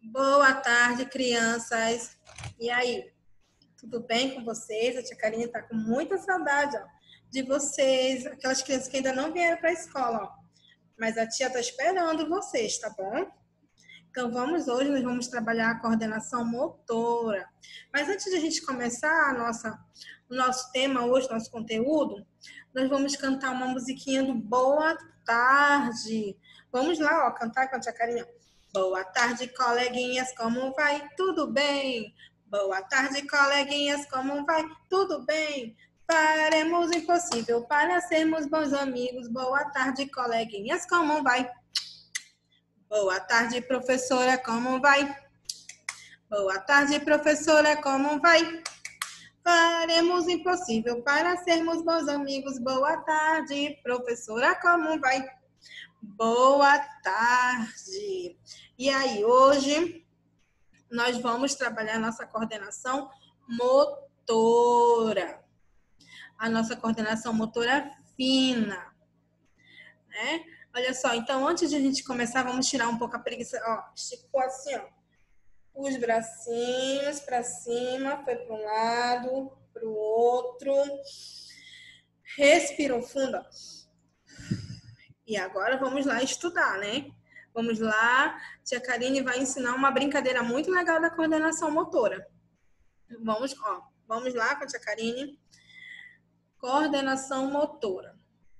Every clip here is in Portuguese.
Boa tarde, crianças. E aí, tudo bem com vocês? A tia Karine está com muita saudade, ó, de vocês, aquelas crianças que ainda não vieram para a escola, ó. Mas a tia está esperando vocês, tá bom? Então hoje nós vamos trabalhar a coordenação motora. Mas antes de a gente começar o nosso tema hoje, nosso conteúdo, nós vamos cantar uma musiquinha do Boa Tarde. Vamos lá, ó, cantar com a tia Karine. Boa tarde, coleguinhas, como vai? Tudo bem? Boa tarde, coleguinhas, como vai? Tudo bem? Faremos o impossível para sermos bons amigos. Boa tarde, coleguinhas, como vai? Boa tarde, professora, como vai? Boa tarde, professora, como vai? Faremos o impossível para sermos bons amigos. Boa tarde, professora, como vai? Boa tarde. E aí, hoje nós vamos trabalhar nossa coordenação motora. A nossa coordenação motora fina, né? Olha só, então antes de a gente começar, vamos tirar um pouco a preguiça. Ó, esticou assim, ó. Os bracinhos para cima, foi para um lado, para o outro. Respirou fundo, ó. E agora vamos lá estudar, né? Vamos lá, tia Karine vai ensinar uma brincadeira muito legal da coordenação motora. Vamos lá com a tia Karine. Coordenação motora.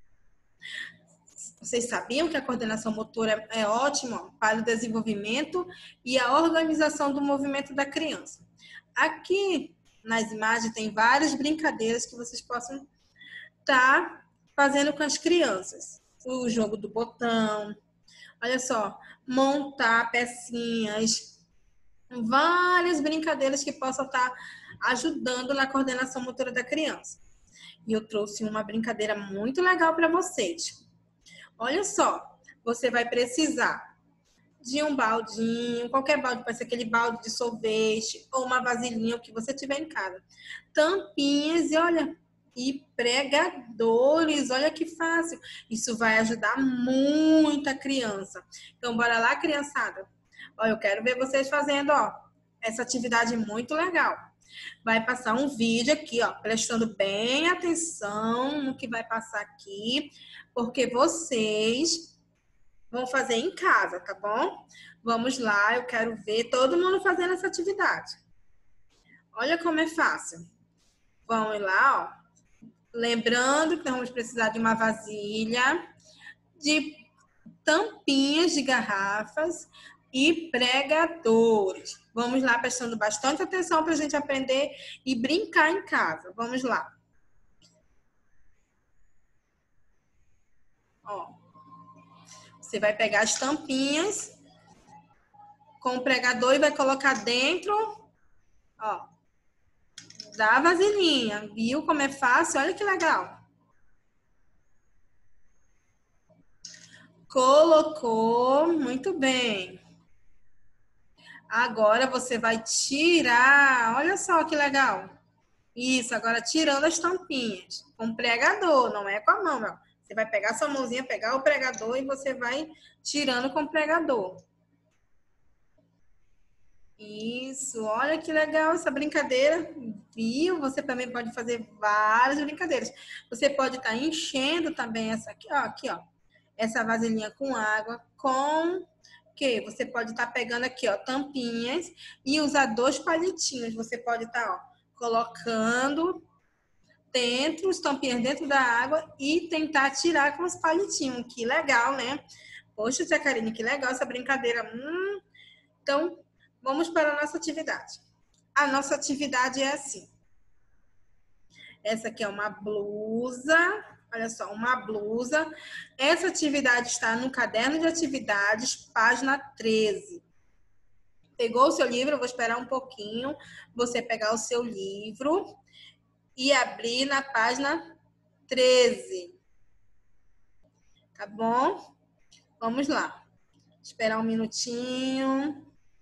Vocês sabiam que a coordenação motora é ótima para o desenvolvimento e a organização do movimento da criança. Aqui nas imagens tem várias brincadeiras que vocês possam estar fazendo com as crianças. O jogo do botão, olha só, montar pecinhas, várias brincadeiras que possam estar ajudando na coordenação motora da criança. E eu trouxe uma brincadeira muito legal para vocês. Olha só, você vai precisar de um baldinho, qualquer balde, pode ser aquele balde de sorvete ou uma vasilhinha, o que você tiver em casa. Tampinhas e pregadores, olha que fácil. Isso vai ajudar muito a criança. Então, bora lá, criançada. Ó, eu quero ver vocês fazendo, ó, essa atividade muito legal. Vai passar um vídeo aqui, ó, prestando bem atenção no que vai passar aqui, porque vocês vão fazer em casa, tá bom? Vamos lá, eu quero ver todo mundo fazendo essa atividade. Olha como é fácil. Vamos lá, ó. Lembrando que vamos precisar de uma vasilha, de tampinhas de garrafas e pregadores. Vamos lá, prestando bastante atenção para a gente aprender e brincar em casa. Vamos lá. Ó, você vai pegar as tampinhas com o pregador e vai colocar dentro, ó, da vasilhinha. Viu como é fácil? Olha que legal. Colocou, muito bem. Agora você vai tirar, olha só que legal. Isso, agora tirando as tampinhas. Com pregador, não é com a mão, não. Você vai pegar sua mãozinha, pegar o pregador e você vai tirando com o pregador. Isso, olha que legal essa brincadeira, viu? Você também pode fazer várias brincadeiras. Você pode estar enchendo também essa aqui, ó, essa vasilhinha com água, com que você pode estar pegando aqui, ó, tampinhas e usar 2 palitinhos. Você pode estar, ó, colocando dentro, os tampinhas dentro da água e tentar tirar com os palitinhos. Que legal, né? Poxa, tia Karine, que legal essa brincadeira. Então, vamos para a nossa atividade. A nossa atividade é assim. Essa aqui é uma blusa. Olha só, uma blusa. Essa atividade está no caderno de atividades, página 13. Pegou o seu livro? Eu vou esperar um pouquinho. Você pegar o seu livro e abrir na página 13. Tá bom? Vamos lá. Esperar um minutinho.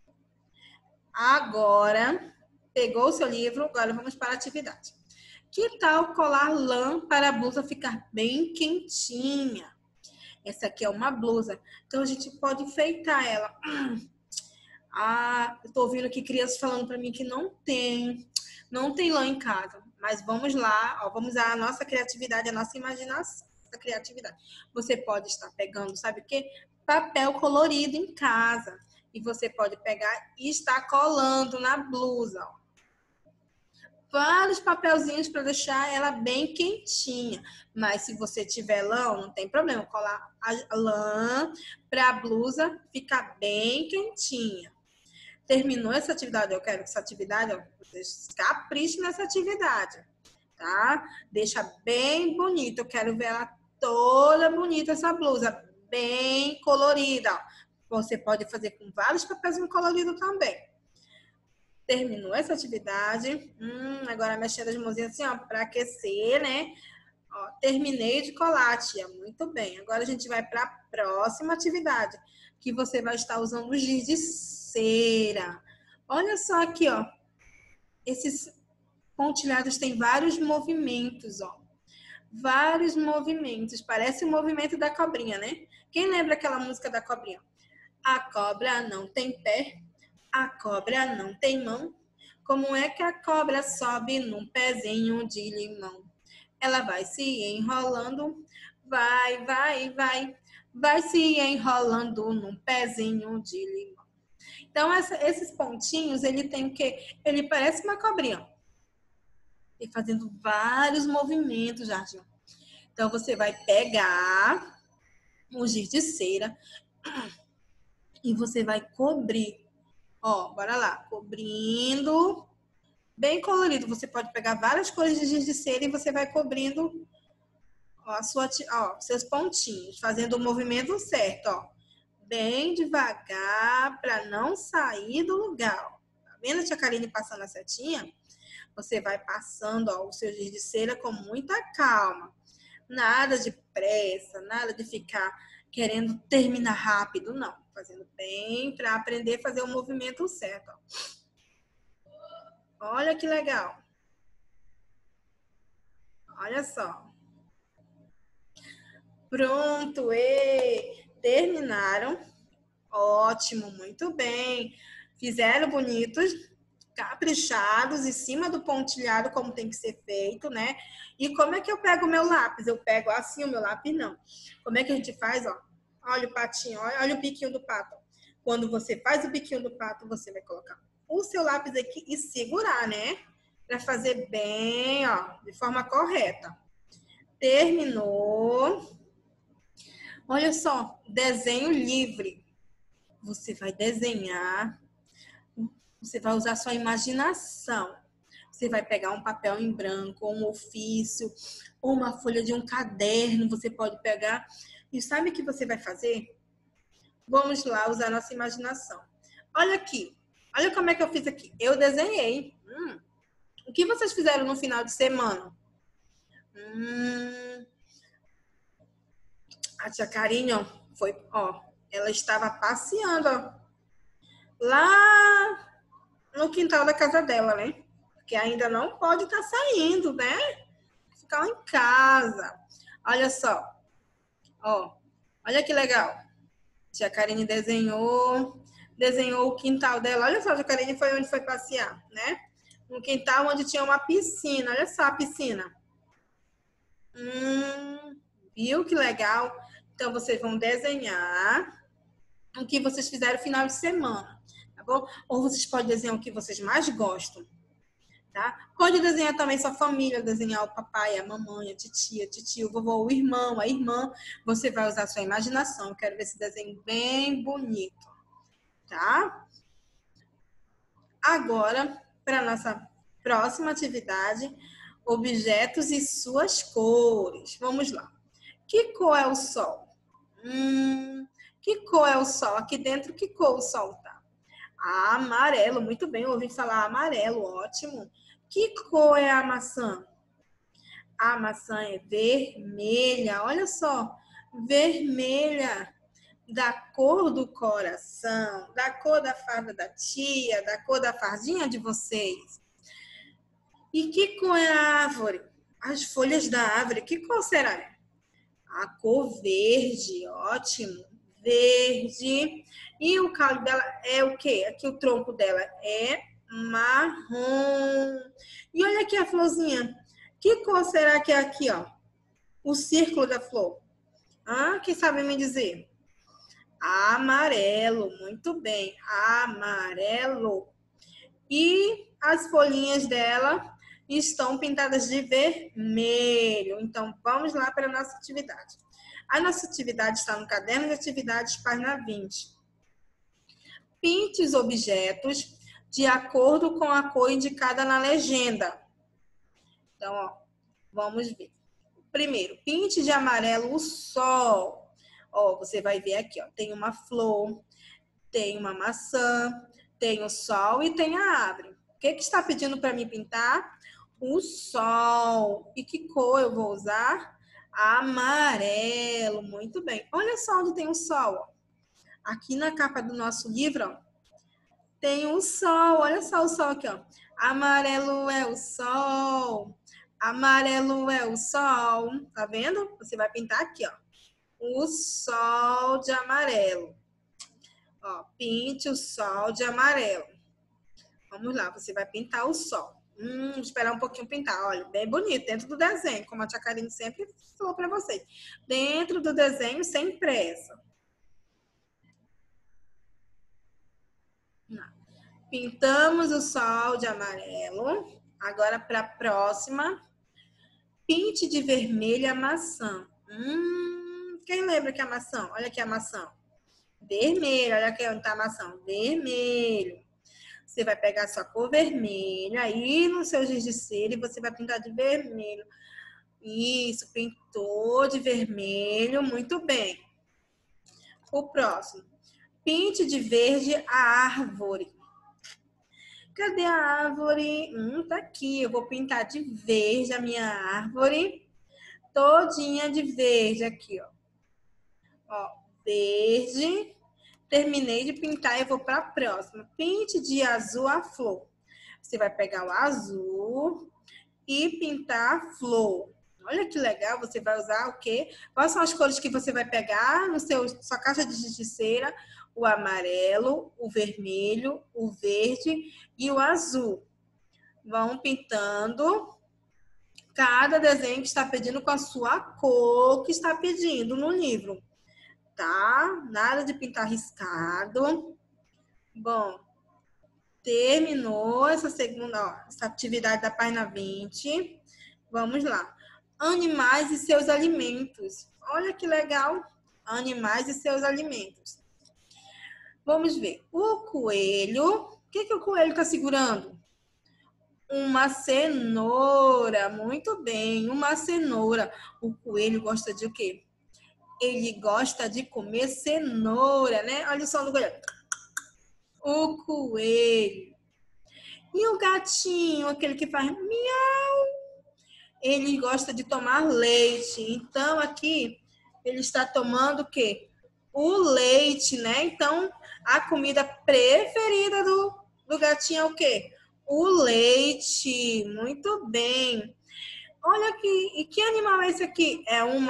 Agora, pegou o seu livro, agora vamos para a atividade. Que tal colar lã para a blusa ficar bem quentinha? Essa aqui é uma blusa, então a gente pode enfeitar ela. Ah, eu tô ouvindo aqui crianças falando para mim que não tem lã em casa. Mas vamos lá, ó, vamos usar a nossa criatividade, a nossa imaginação, a criatividade. Você pode estar pegando, sabe o quê? Papel colorido em casa. E você pode pegar e estar colando na blusa, ó. Vários papelzinhos para deixar ela bem quentinha. Mas se você tiver lã, não tem problema. Colar a lã para a blusa ficar bem quentinha. Terminou essa atividade, eu quero que essa atividade, ó, vocês caprichem nessa atividade, tá? Deixa bem bonita, eu quero ver ela toda bonita, essa blusa, bem colorida, ó. Você pode fazer com vários papéis coloridos também. Terminou essa atividade, agora mexendo as mãozinhas assim, ó, para aquecer, né? Ó, terminei de colar, tia, muito bem. Agora a gente vai para a próxima atividade, que você vai estar usando o giz de cera. Olha só aqui, ó. Esses pontilhados têm vários movimentos, ó. Vários movimentos. Parece o movimento da cobrinha, né? Quem lembra aquela música da cobrinha? A cobra não tem pé, a cobra não tem mão. Como é que a cobra sobe num pezinho de limão? Ela vai se enrolando, vai se enrolando num pezinho de limão. Então, esses pontinhos, ele tem o quê? Ele parece uma cobrinha. E fazendo vários movimentos, Jardim. Então, você vai pegar um giz de cera e você vai cobrir. Ó, bora lá. Cobrindo. Bem colorido. Você pode pegar várias cores de giz de cera e você vai cobrindo ó, seus pontinhos, fazendo o movimento certo, ó. Bem devagar para não sair do lugar. Ó. Tá vendo a tia Karine passando a setinha? Você vai passando ó, o seu giz de cera com muita calma. Nada de pressa, nada de ficar querendo terminar rápido, não. Fazendo bem para aprender a fazer o movimento certo. Ó. Olha que legal. Olha só. Pronto, terminaram. Ótimo, muito bem. Fizeram bonitos, caprichados, em cima do pontilhado, como tem que ser feito, né? E como é que eu pego o meu lápis? Eu pego assim o meu lápis, não. Como é que a gente faz, ó? Olha o patinho, olha o biquinho do pato. Quando você faz o biquinho do pato, você vai colocar o seu lápis aqui e segurar, né? Para fazer bem, ó, de forma correta. Terminou. Olha só, desenho livre. Você vai desenhar, você vai usar sua imaginação. Você vai pegar um papel em branco, um ofício, ou uma folha de um caderno, você pode pegar. E sabe o que você vai fazer? Vamos lá usar nossa imaginação. Olha aqui, olha como é que eu fiz aqui. Eu desenhei. O que vocês fizeram no final de semana? A tia Karine, ó, foi, ó, ela estava passeando, ó, lá no quintal da casa dela, né? Porque ainda não pode estar saindo, né? Ficar em casa. Olha só, ó, olha que legal. Tia Karine desenhou o quintal dela. Olha só, a tia Karine foi onde foi passear, né? Um quintal onde tinha uma piscina. Olha só a piscina. Viu que legal? Então, vocês vão desenhar o que vocês fizeram no final de semana, tá bom? Ou vocês podem desenhar o que vocês mais gostam, tá? Pode desenhar também sua família, desenhar o papai, a mamãe, a titia, tio, o vovô, o irmão, a irmã. Você vai usar a sua imaginação. Eu quero ver esse desenho bem bonito, tá? Agora, para a nossa próxima atividade, objetos e suas cores. Vamos lá. Que cor é o sol? Que cor é o sol? Aqui dentro, que cor o sol tá? Ah, amarelo, muito bem, eu ouvi falar amarelo, ótimo. Que cor é a maçã? A maçã é vermelha, olha só, vermelha, da cor do coração, da cor da farda da tia, da cor da fardinha de vocês. E que cor é a árvore? As folhas da árvore, que cor será? A cor verde, ótimo. verde. E o caule dela é o quê? Aqui o tronco dela é marrom. E olha aqui a florzinha. Que cor será que é aqui, ó? O círculo da flor. Ah, quem sabe me dizer? Amarelo, muito bem, amarelo. E as folhinhas dela estão pintadas de vermelho. Então, vamos lá para a nossa atividade. A nossa atividade está no caderno de atividades, página 20. Pinte os objetos de acordo com a cor indicada na legenda. Então, ó, vamos ver. Primeiro, pinte de amarelo o sol. Ó, você vai ver aqui, ó, tem uma flor, tem uma maçã, tem o sol e tem a árvore. O que está pedindo para mim pintar? O sol. E que cor eu vou usar? Amarelo. Muito bem. Olha só onde tem o sol. Ó. Aqui na capa do nosso livro, ó, tem o sol. Olha só o sol aqui, ó. Amarelo é o sol. Amarelo é o sol. Tá vendo? Você vai pintar aqui, ó. O sol de amarelo. Ó, pinte o sol de amarelo. Vamos lá, você vai pintar o sol. Esperar um pouquinho pintar. Olha, bem bonito, dentro do desenho, como a tia Karine sempre falou para vocês. Dentro do desenho, sem pressa. Pintamos o sol de amarelo. Agora, para a próxima. Pinte de vermelho a maçã. Quem lembra que é a maçã? Olha aqui a maçã. Vermelho, olha aqui onde está a maçã. Vermelho. Você vai pegar a sua cor vermelha, aí no seu giz de cera e você vai pintar de vermelho. Isso, pintou de vermelho, muito bem. O próximo. Pinte de verde a árvore. Cadê a árvore? Tá aqui. Eu vou pintar de verde a minha árvore. Todinha de verde aqui, ó. Ó, verde. Terminei de pintar e vou para a próxima. Pinte de azul a flor. Você vai pegar o azul e pintar a flor. Olha que legal, você vai usar o quê? Quais são as cores que você vai pegar no sua caixa de giz de cera? O amarelo, o vermelho, o verde e o azul. Vão pintando cada desenho que está pedindo com a sua cor que está pedindo no livro. Tá? Nada de pintar riscado. Bom, terminou essa segunda, ó, essa atividade da página 20. Vamos lá. Animais e seus alimentos. Olha que legal. Animais e seus alimentos. Vamos ver. O coelho. O que o coelho está segurando? Uma cenoura. Muito bem, uma cenoura. O coelho gosta de o quê? Ele gosta de comer cenoura, né? Olha o som do coelho. O coelho. E o gatinho, aquele que faz miau, ele gosta de tomar leite. Então, aqui, ele está tomando o quê? O leite, né? Então, a comida preferida do gatinho é o quê? O leite. Muito bem. Olha aqui, e que animal é esse aqui? É um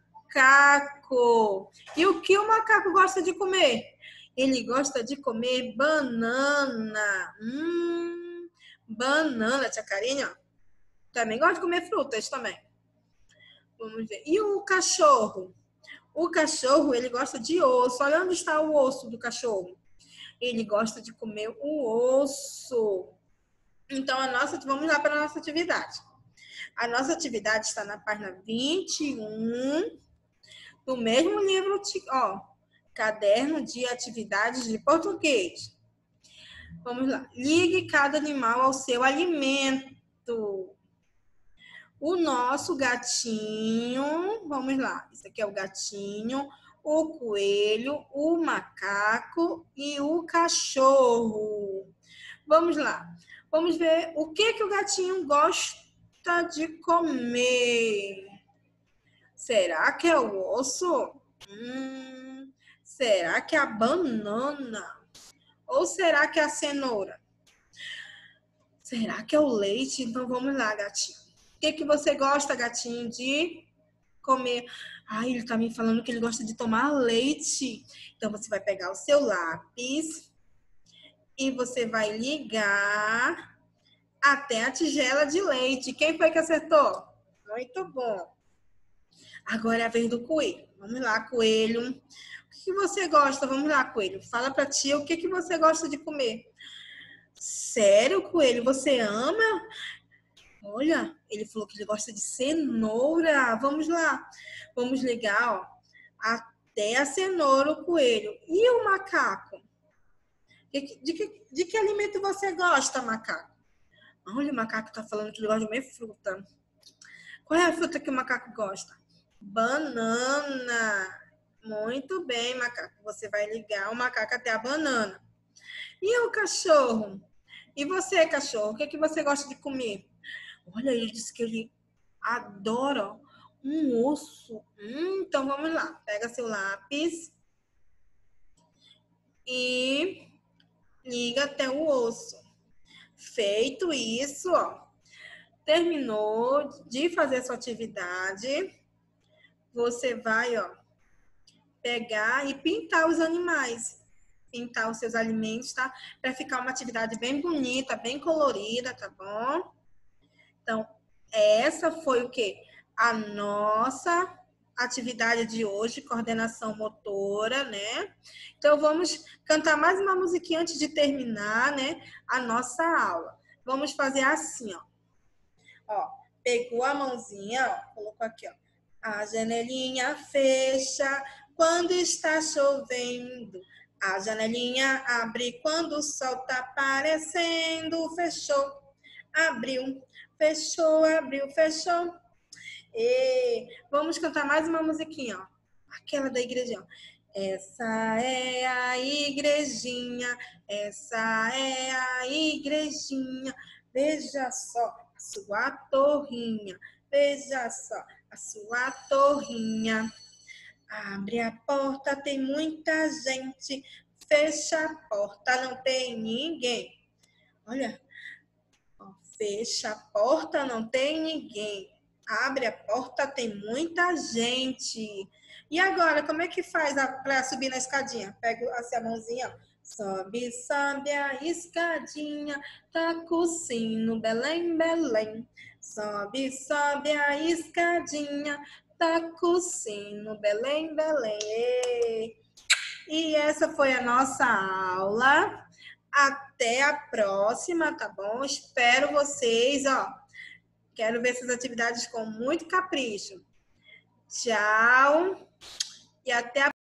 macaco. E o que o macaco gosta de comer? Ele gosta de comer banana. Banana, tia Karine, ó. Também gosta de comer frutas também. Vamos ver. E o cachorro? O cachorro, ele gosta de osso. Olha onde está o osso do cachorro. Ele gosta de comer o osso. Então, vamos lá para a nossa atividade. A nossa atividade está na página 21 do mesmo livro, ó, Caderno de Atividades de Português. Vamos lá. Ligue cada animal ao seu alimento. O nosso gatinho, vamos lá. Isso aqui é o gatinho, o coelho, o macaco e o cachorro. Vamos lá. Vamos ver o que o gatinho gosta de comer. Será que é o osso? Será que é a banana? Ou será que é a cenoura? Será que é o leite? Então vamos lá, gatinho. O que você gosta, gatinho, de comer. Ai, ele tá me falando que ele gosta de tomar leite. Então, você vai pegar o seu lápis e você vai ligar até a tigela de leite. Quem foi que acertou? Muito bom. Agora é a vez do coelho. Vamos lá, coelho. O que você gosta? Vamos lá, coelho. Fala pra tia o que você gosta de comer. Sério, coelho? Você ama? Olha, ele falou que ele gosta de cenoura. Vamos lá. Vamos ligar, ó, até a cenoura, o coelho. E o macaco? De que alimento você gosta, macaco? Olha, o macaco tá falando que ele gosta de comer fruta. Qual é a fruta que o macaco gosta? Banana. Muito bem, macaco. Você vai ligar o macaco até a banana. E o cachorro? E você, cachorro? O que você gosta de comer? Olha, ele disse que ele adora um osso. Então vamos lá. Pega seu lápis e liga até o osso. Feito isso, ó. Terminou de fazer a sua atividade. Você vai, ó, pegar e pintar os animais. Pintar os seus alimentos, tá? Para ficar uma atividade bem bonita, bem colorida, tá bom? Então, essa foi o quê? A nossa atividade de hoje, coordenação motora, né? Então, vamos cantar mais uma musiquinha antes de terminar, né? A nossa aula. Vamos fazer assim, ó. Ó, pegou a mãozinha, ó, colocou aqui, ó. A janelinha fecha quando está chovendo. A janelinha abre quando o sol tá aparecendo. Fechou, abriu, fechou, abriu, fechou. E vamos cantar mais uma musiquinha, ó. Aquela da igrejinha. Essa é a igrejinha, essa é a igrejinha. Veja só a sua torrinha, veja só a sua torrinha. Abre a porta, tem muita gente. Fecha a porta, não tem ninguém. Olha, fecha a porta, não tem ninguém. Abre a porta, tem muita gente. E agora, como é que faz para subir na escadinha? Pega assim, a mãozinha, ó. Sobe, sobe a escadinha, toca o sino, Belém, Belém. Sobe, sobe a escadinha, toca o sino, Belém, Belém. E essa foi a nossa aula. Até a próxima, tá bom? Espero vocês, ó. Quero ver essas atividades com muito capricho. Tchau e até a